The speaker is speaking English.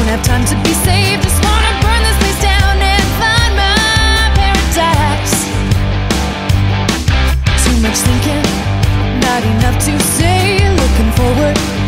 have time to be saved. Just wanna burn this place down and find my paradise. Too much thinking, not enough to say. Looking forward